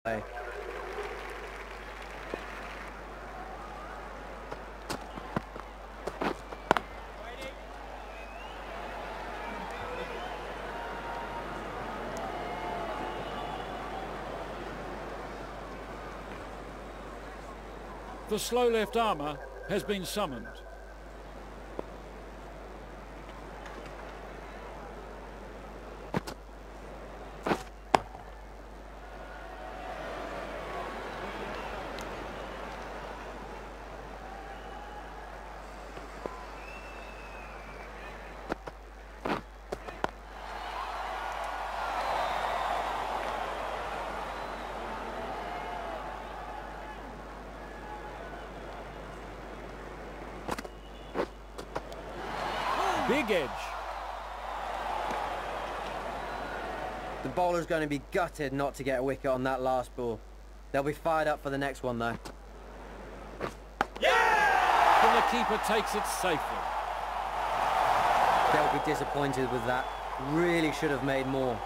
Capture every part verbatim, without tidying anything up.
The slow left armour has been summoned. Big edge. The bowler's going to be gutted not to get a wicket on that last ball. They'll be fired up for the next one though. Yeah! And the keeper takes it safely. They'll be disappointed with that. Really should have made more.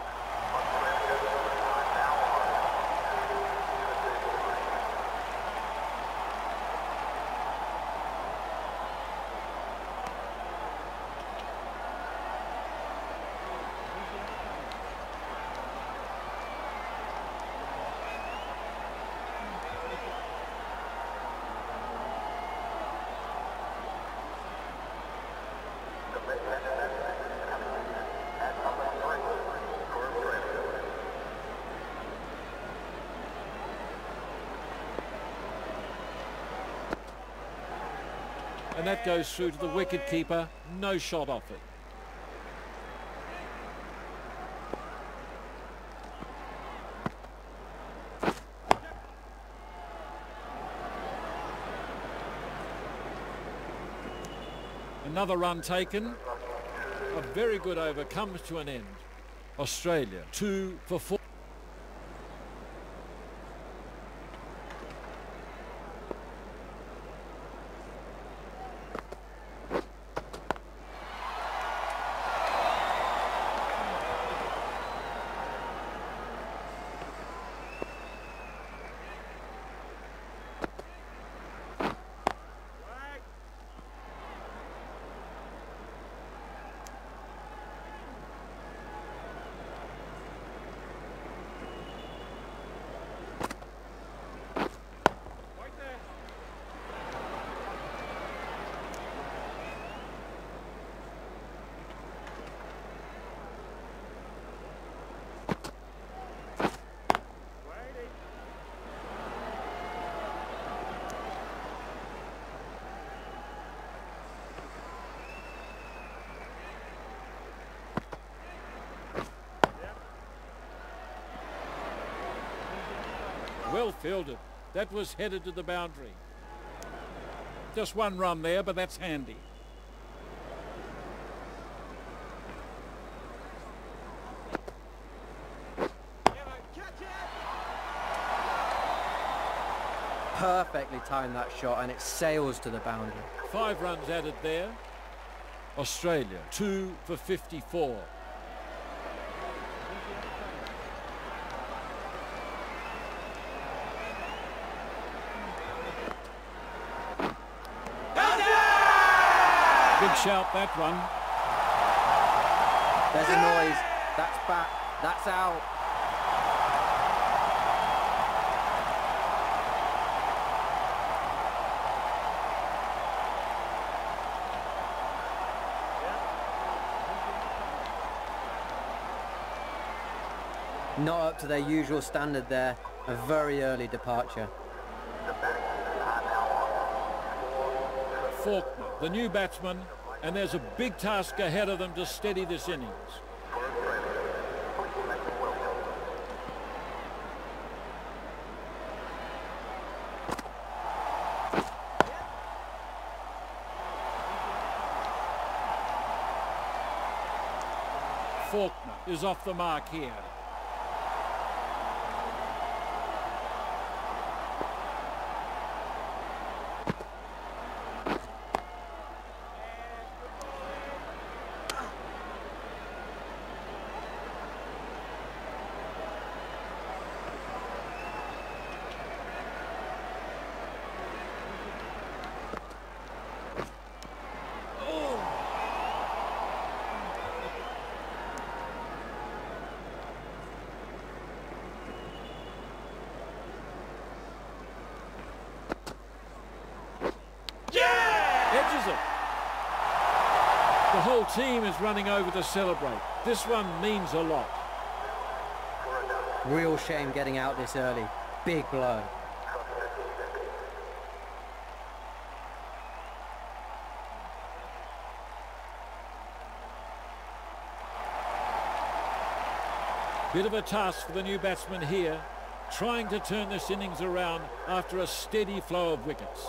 And that goes through to the wicket keeper. No shot off it. Another run taken. A very good over comes to an end. Australia, two for four. Well fielded. That was headed to the boundary. Just one run there, but that's handy. Perfectly timed that shot and it sails to the boundary. Five runs added there. Australia, two for fifty-four. Good shout, that one. There's a noise. That's back. That's out. Not up to their usual standard there. A very early departure. Faulkner, the new batsman, and there's a big task ahead of them to steady this innings. Faulkner is off the mark here. The whole team is running over to celebrate. This one means a lot. Real shame getting out this early. Big blow. Bit of a task for the new batsman here, trying to turn this innings around after a steady flow of wickets.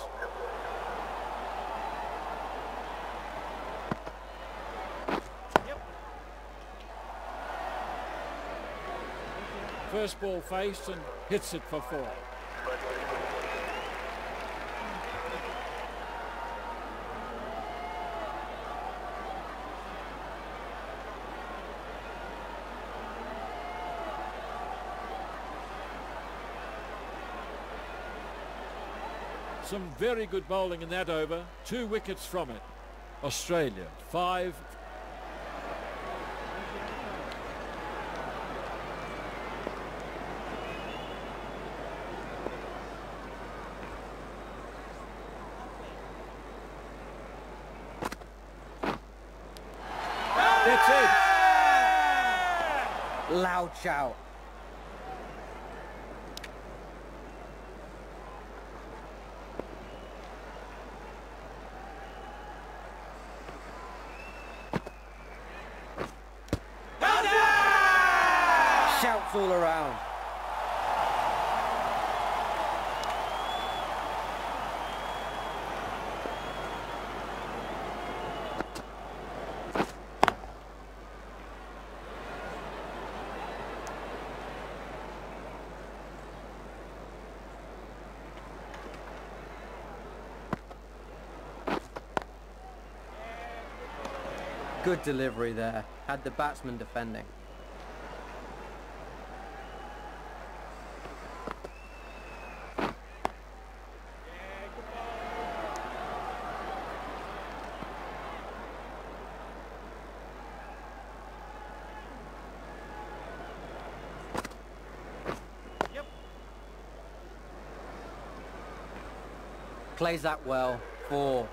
First ball faced and hits it for four. Some very good bowling in that over. Two wickets from it. Australia, five. That's it. Loud shout. Shouts all around. Good delivery there. Had the batsman defending. Plays that well. Four.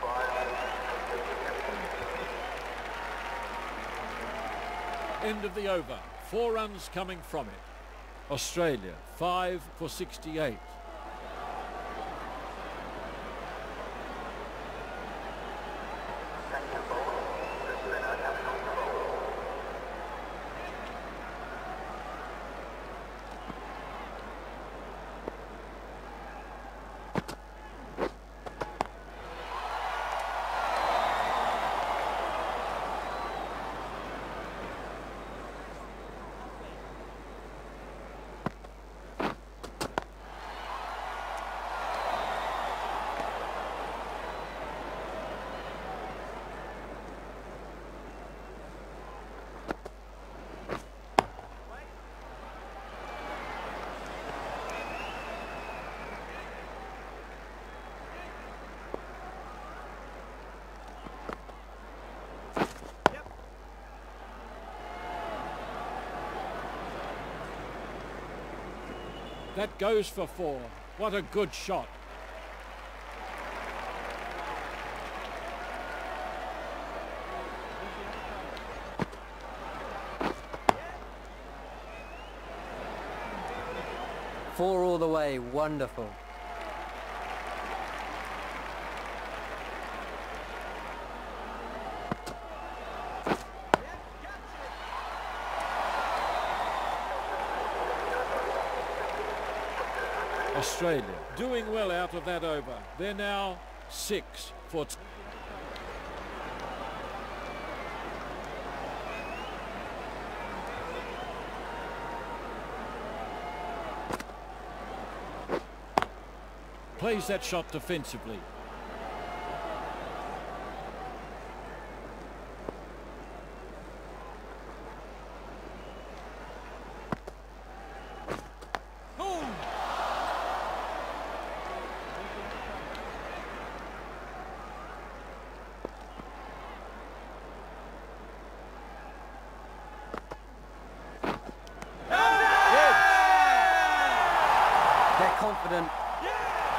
End of the over. Four runs coming from it. Australia, five for sixty-eight. That goes for four. What a good shot. Four all the way. Wonderful. Australia doing well out of that over. They're now six for t plays that shot defensively. Confident.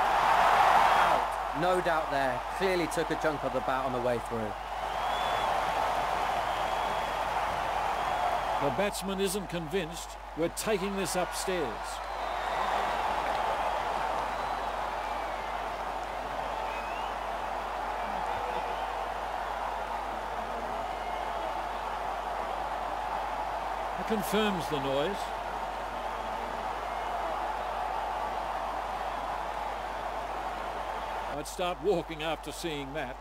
Out. No doubt there. Clearly took a chunk of the bat on the way through. The batsman isn't convinced. We're taking this upstairs. It confirms the noise. I'd start walking after seeing that.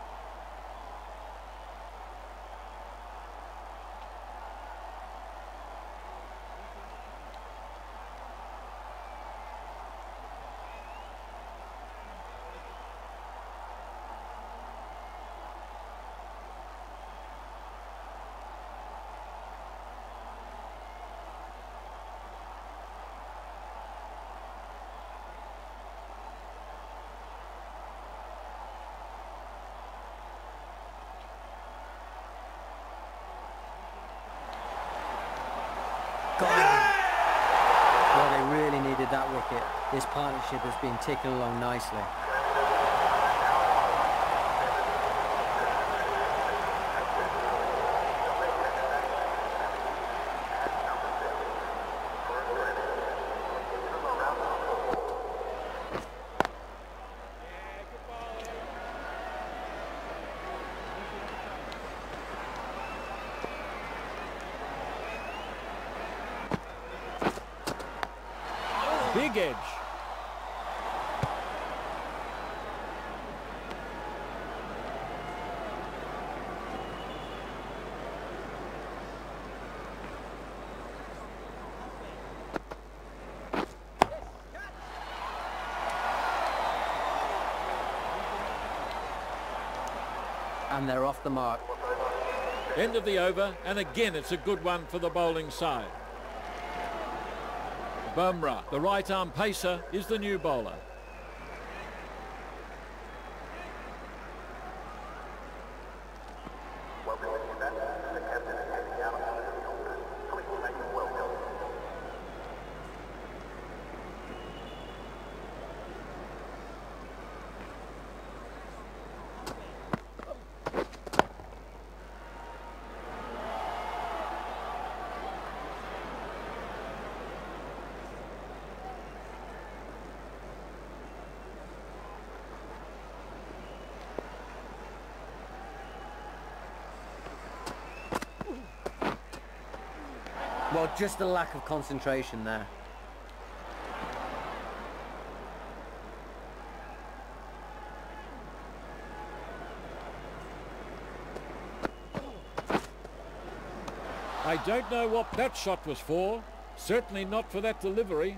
Well, they really needed that wicket. This partnership has been ticking along nicely. Big edge. And they're off the mark. End of the over, and again it's a good one for the bowling side. Bumrah, the right-arm pacer, is the new bowler. Well, just a lack of concentration there. I don't know what that shot was for. Certainly not for that delivery.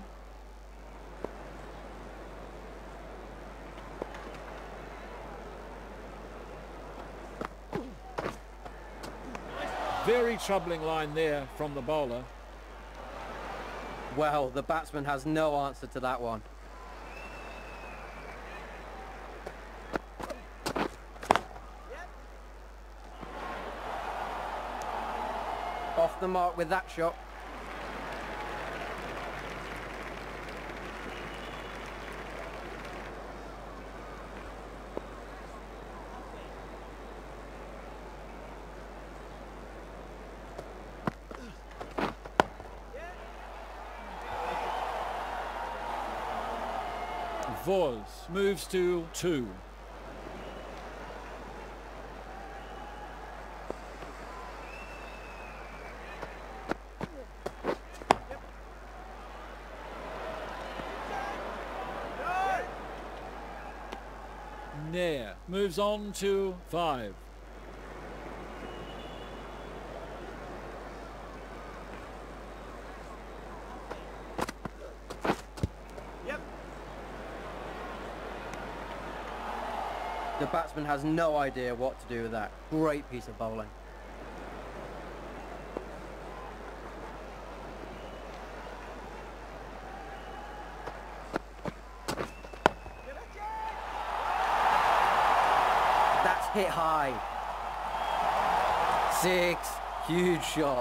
Very troubling line there from the bowler. Well, the batsman has no answer to that one. Off the mark with that shot. Voz moves to two. Nair moves on to five. The batsman has no idea what to do with that. Great piece of bowling. That's hit high. Six. Huge shot.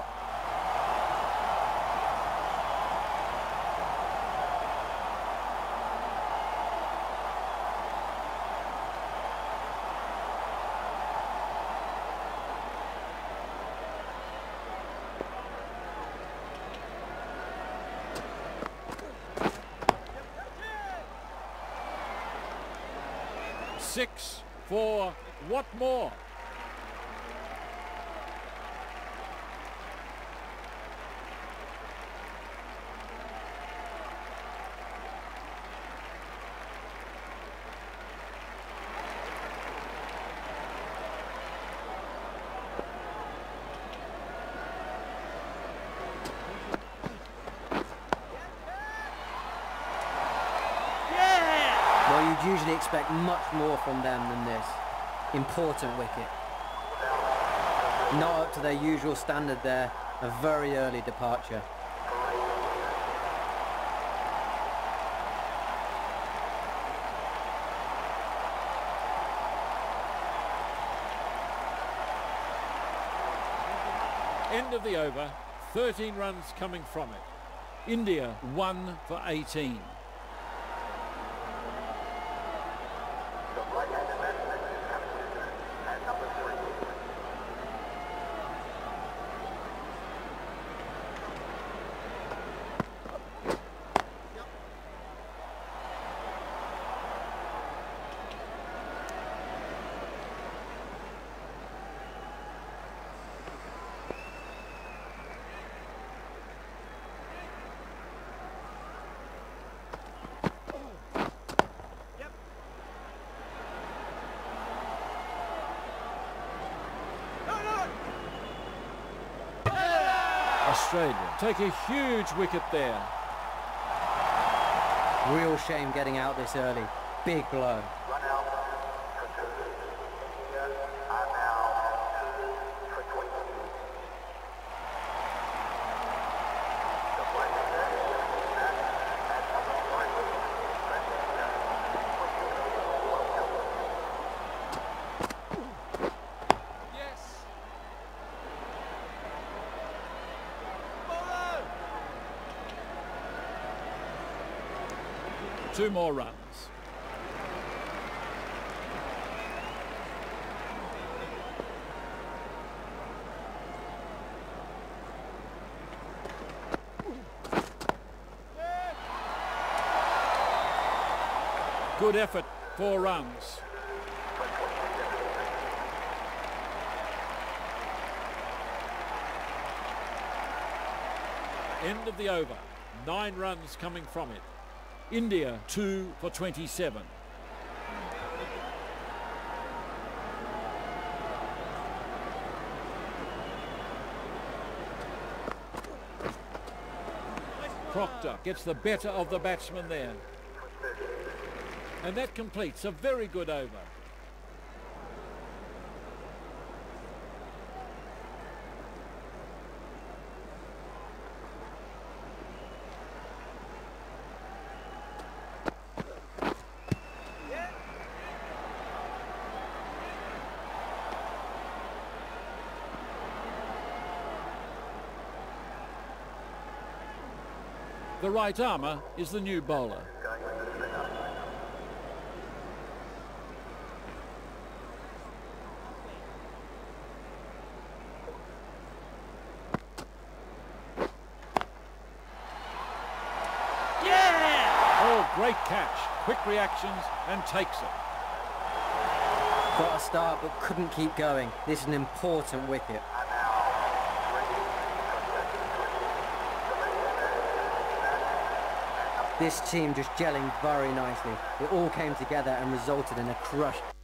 Six for what more? Well, you'd usually expect much more from them than this. Important wicket. Not up to their usual standard there. A very early departure. End of the over, thirteen runs coming from it. India one for eighteen. Australia take a huge wicket there. Real shame getting out this early. Big blow. Run out for two. India are now two for twenty-two. The flag is set. Back at number three. Yes. Two more runs. Good effort, four runs. End of the over, nine runs coming from it. India two for twenty-seven. Proctor gets the better of the batsman there. And that completes a very good over. The right armour is the new bowler. Yeah! Oh, great catch. Quick reactions and takes it. Got a start but couldn't keep going. This is an important wicket. This team just gelling very nicely. It all came together and resulted in a crush.